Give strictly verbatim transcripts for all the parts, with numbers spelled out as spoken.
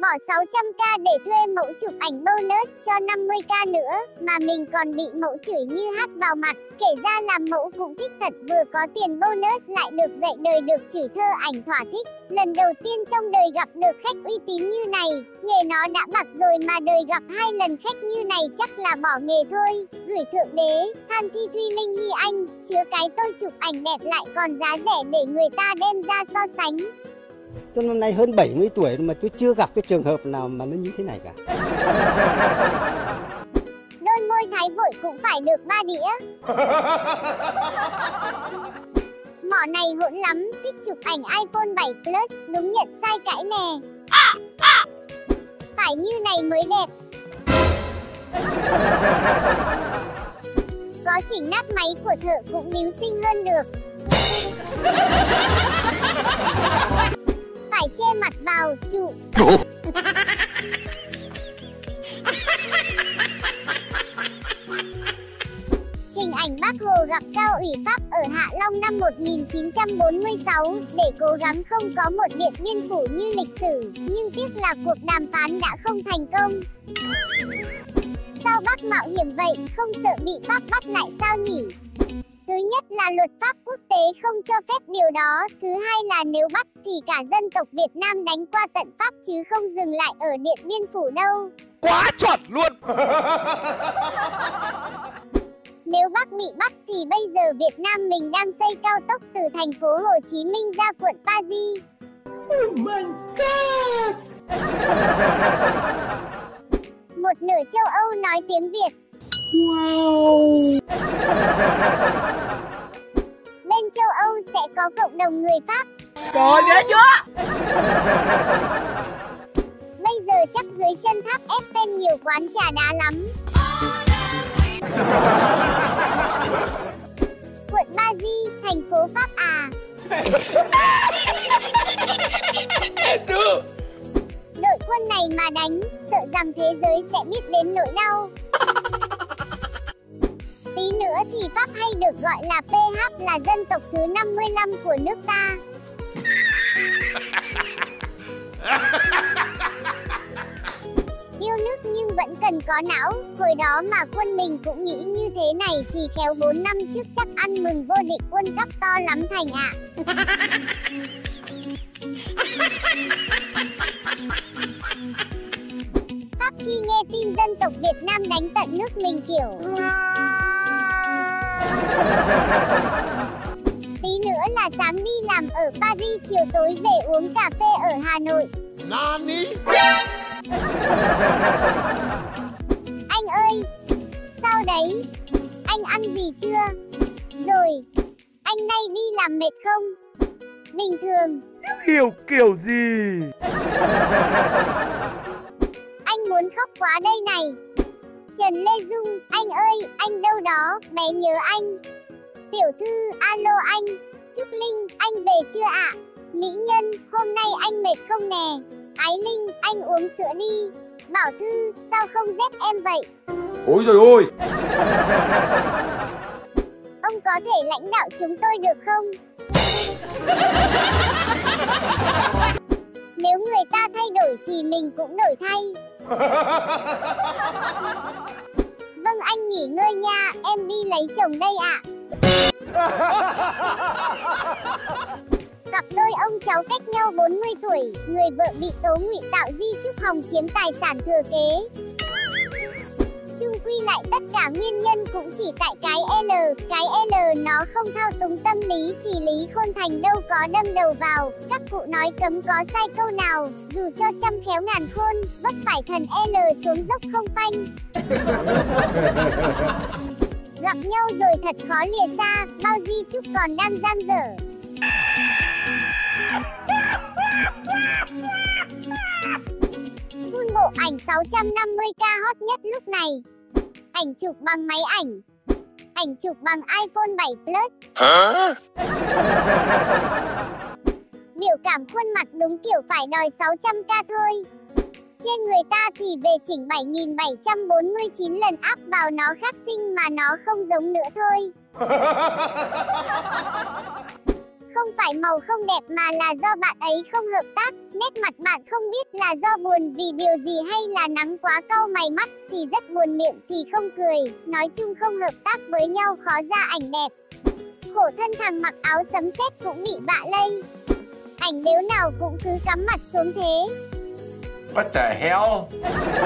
Bỏ sáu trăm k để thuê mẫu chụp ảnh bonus cho năm mươi k nữa, mà mình còn bị mẫu chửi như hát vào mặt. Kể ra làm mẫu cũng thích thật, vừa có tiền bonus lại được dạy đời, được chửi thơ ảnh thỏa thích. Lần đầu tiên trong đời gặp được khách uy tín như này, nghề nó đã bạc rồi mà đời gặp hai lần khách như này chắc là bỏ nghề thôi. Gửi Thượng Đế, than Thi Thuy Linh Hy Anh, chứa cái tôi chụp ảnh đẹp lại còn giá rẻ để người ta đem ra so sánh. Tôi năm nay hơn bảy mươi tuổi mà tôi chưa gặp cái trường hợp nào mà nó như thế này cả. Đôi môi thái vội cũng phải được ba đĩa. Mỏ này hỗn lắm, thích chụp ảnh iPhone bảy Plus, đúng nhận sai cãi nè. Phải như này mới đẹp. Có chỉnh nát máy của thợ cũng níu xinh hơn được. Phải che mặt vào, chụp. Hình ảnh Bác Hồ gặp Cao ủy Pháp ở Hạ Long năm một nghìn chín trăm bốn mươi sáu, để cố gắng không có một Điện Biên Phủ như lịch sử, nhưng tiếc là cuộc đàm phán đã không thành công. Sao Bác mạo hiểm vậy, không sợ bị Pháp bắt lại sao nhỉ? Thứ nhất là luật pháp quốc tế không cho phép điều đó, thứ hai là nếu bắt thì cả dân tộc Việt Nam đánh qua tận Pháp chứ không dừng lại ở Điện Biên Phủ đâu. Quá chuẩn luôn. Nếu Bác bị bắt thì bây giờ Việt Nam mình đang xây cao tốc từ thành phố Hồ Chí Minh ra quận Paris. Oh my god. Một nửa châu Âu nói tiếng Việt. Wow. Bên châu Âu sẽ có cộng đồng người Pháp. Trời ghê chưa? Bây giờ chắc dưới chân tháp Eiffel nhiều quán trà đá lắm. Quận Paris, thành phố Pháp à? Đội quân này mà đánh, sợ rằng thế giới sẽ biết đến nỗi đau. Tí nữa thì Pháp hay được gọi là pê hát là dân tộc thứ năm mươi lăm của nước ta. Yêu nước nhưng vẫn cần có não, hồi đó mà quân mình cũng nghĩ như thế này thì khéo bốn năm trước chắc ăn mừng vô địch World Cup to lắm Thành ạ. Pháp khi nghe tin dân tộc Việt Nam đánh tận nước mình kiểu tí nữa là sáng đi làm ở Paris, chiều tối về uống cà phê ở Hà Nội. Nani? Anh ơi, sao đấy? Anh ăn gì chưa? Rồi, anh nay đi làm mệt không? Bình thường. Hiểu kiểu gì? Anh muốn khóc quá đây này. Trần Lê Dung, anh ơi, anh đâu đó, bé nhớ anh. Tiểu Thư, alo anh. Trúc Linh, anh về chưa ạ? Mỹ Nhân, hôm nay anh mệt không nè? Ái Linh, anh uống sữa đi. Bảo Thư, sao không dép em vậy? Ôi giời ơi! Ông có thể lãnh đạo chúng tôi được không? Nếu người ta thay đổi thì mình cũng đổi thay. Vâng anh nghỉ ngơi nha, em đi lấy chồng đây ạ. Cặp đôi ông cháu cách nhau bốn mươi tuổi, người vợ bị tố ngụy tạo di chúc hòng chiếm tài sản thừa kế. Chung quy lại tất cả nguyên nhân cũng chỉ tại cái L, cái L nó không thao túng tâm lý thì Lý Khôn Thành đâu có đâm đầu vào. Các cụ nói cấm có sai câu nào, dù cho trăm khéo ngàn khôn, vấp phải thần L xuống dốc không phanh. Gặp nhau rồi thật khó lìa xa, bao di chúc còn đang giang dở. Phun bộ ảnh sáu trăm năm mươi k hot nhất lúc này. Ảnh chụp bằng máy ảnh. Ảnh chụp bằng iPhone bảy Plus. Hả? Biểu cảm khuôn mặt đúng kiểu phải đòi sáu trăm k thôi. Trên người ta thì về chỉnh bảy nghìn bảy trăm bốn mươi chín lần áp vào nó khác xinh mà nó không giống nữa thôi. Không phải màu không đẹp mà là do bạn ấy không hợp tác, Nét mặt bạn không biết là do buồn vì điều gì hay là nắng quá cau mày mắt thì rất buồn miệng thì không cười. Nói chung không hợp tác với nhau khó ra ảnh đẹp. Khổ thân thằng mặc áo sấm sét cũng bị bạ lây. Ảnh nếu nào cũng cứ cắm mặt xuống thế. What the hell?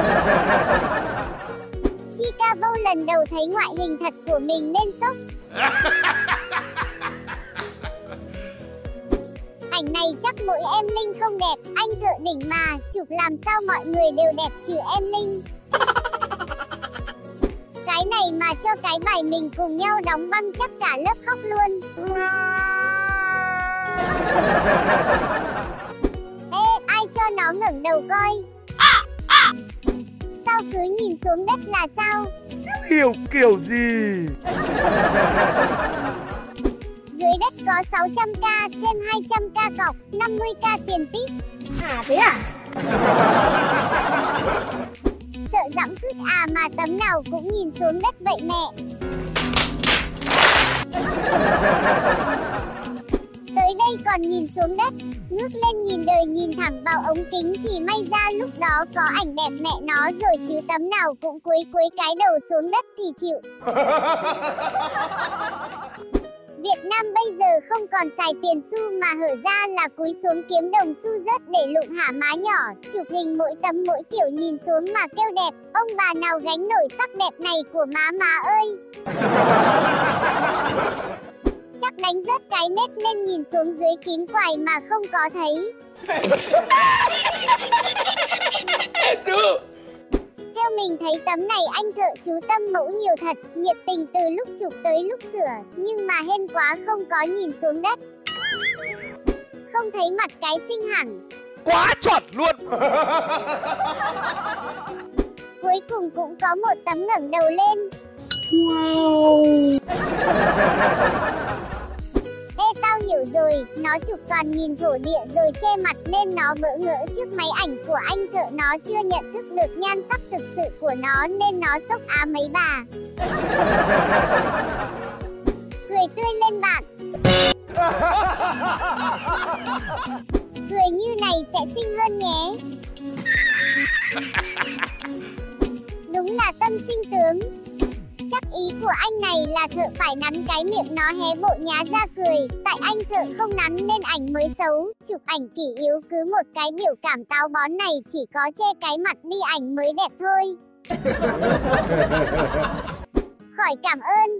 Chica Vô lần đầu thấy ngoại hình thật của mình nên sốc. Ảnh này chắc mỗi em Linh không đẹp, anh thợ đỉnh mà, chụp làm sao mọi người đều đẹp trừ em Linh. Cái này mà cho cái bài mình cùng nhau đóng băng chắc cả lớp khóc luôn. Ê, ai cho nó ngẩng đầu coi. Sao cứ nhìn xuống đất là sao? Hiểu kiểu gì? Dưới đất có sáu trăm k, thêm hai trăm k cọc, năm mươi k tiền tip. À thế à? Sợ dẫm cứt à mà tấm nào cũng nhìn xuống đất vậy mẹ. Tới đây còn nhìn xuống đất, ngước lên nhìn đời nhìn thẳng vào ống kính thì may ra lúc đó có ảnh đẹp mẹ nó rồi chứ tấm nào cũng cúi cúi cái đầu xuống đất thì chịu. Việt Nam bây giờ không còn xài tiền xu mà hở ra là cúi xuống kiếm đồng xu rớt để lụng hả má nhỏ, chụp hình mỗi tấm mỗi kiểu nhìn xuống mà kêu đẹp, ông bà nào gánh nổi sắc đẹp này của má má ơi. Chắc đánh rớt cái nét nên nhìn xuống dưới kín quài mà không có thấy. Theo mình thấy tấm này anh thợ chú tâm mẫu nhiều thật, nhiệt tình từ lúc chụp tới lúc sửa, nhưng mà hên quá không có nhìn xuống đất. Không thấy mặt cái xinh hẳn. Quá chuẩn luôn. Cuối cùng cũng có một tấm ngẩng đầu lên. Wow. Ê tao hiểu rồi, nó chụp toàn nhìn thổ địa rồi che mặt nên nó bỡ ngỡ trước máy ảnh của anh thợ, nó chưa nhận thức được nhan sắc thực sự của nó nên nó sốc á mấy bà. Cười tươi lên bạn. Cười như này sẽ xinh hơn nhé. Đúng là tâm sinh tướng. Chắc ý của anh này là thợ phải nắn cái miệng nó hé bộ nhá ra cười. Tại anh thợ không nắn nên ảnh mới xấu. Chụp ảnh kỷ yếu cứ một cái biểu cảm táo bón này chỉ có che cái mặt đi ảnh mới đẹp thôi. Khỏi cảm ơn.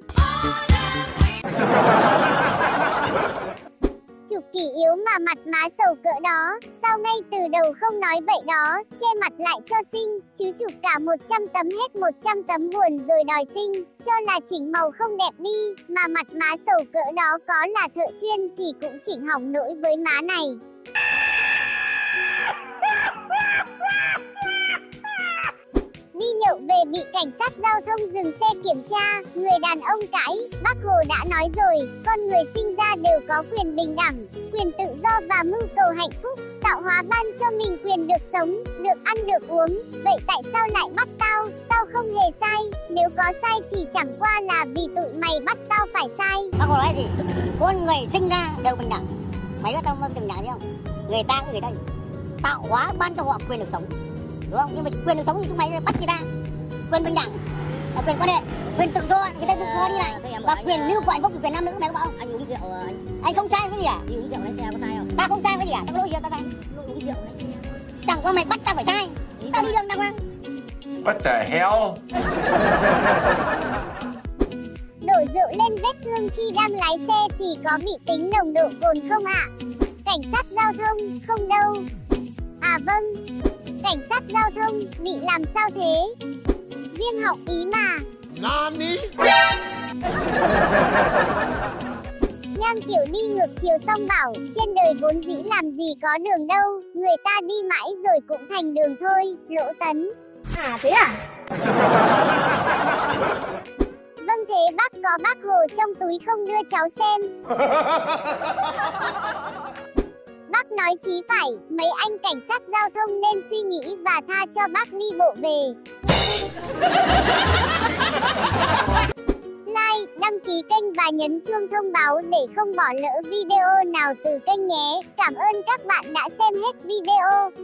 Chụp kỷ yếu mà mặt má sầu cỡ đó, sao ngay từ đầu không nói vậy đó, che mặt lại cho xinh, chứ chụp cả một trăm tấm hết một trăm tấm buồn rồi đòi xinh, cho là chỉnh màu không đẹp đi, mà mặt má sầu cỡ đó có là thợ chuyên thì cũng chỉnh hỏng nỗi với má này. Đi nhậu về bị cảnh sát giao thông dừng xe kiểm tra, người đàn ông cãi, Bác Hồ đã nói rồi, con người sinh ra đều có quyền bình đẳng, quyền tự do và mưu cầu hạnh phúc, tạo hóa ban cho mình quyền được sống, được ăn được uống, vậy tại sao lại bắt tao, tao không hề sai, nếu có sai thì chẳng qua là vì tụi mày bắt tao phải sai. Bác Hồ nói gì? Con người sinh ra đều bình đẳng. Mày biết tao bình đẳng không? Người ta cũng người đây, tạo hóa ban cho họ quyền được sống. Đúng không? Nhưng mà quyền được sống thì chúng mày bắt người ta. Quyền bình đẳng, quyền quan hệ, quyền tự do, người ta tự do đi lại. Và quyền lưu của hạnh phúc, quyền nam nữ, mày có bảo không? Anh uống rượu anh. Anh không sai cái gì à? Đi uống rượu lái xe có sai không? Ta không sai cái gì à? Tao có lỗi gì ta sai? Lỗi uống rượu lái xe. Chẳng qua mày bắt tao phải sai. Tao đi đường đàng hoàng. What the hell? Đổ rượu lên vết thương khi đang lái xe thì có bị tính nồng độ cồn không ạ? À? Cảnh sát giao thông, không đâu. À vâng, cảnh sát giao thông, bị làm sao thế? Viêm họng ý mà. Nani? Ngang kiểu đi ngược chiều xong bảo, trên đời vốn dĩ làm gì có đường đâu, người ta đi mãi rồi cũng thành đường thôi, Lỗ Tấn. À thế à? Vâng thế bác có Bác Hồ trong túi không đưa cháu xem. Bác nói chí phải, mấy anh cảnh sát giao thông nên suy nghĩ và tha cho bác đi bộ về. Like, đăng ký kênh và nhấn chuông thông báo để không bỏ lỡ video nào từ kênh nhé. Cảm ơn các bạn đã xem hết video.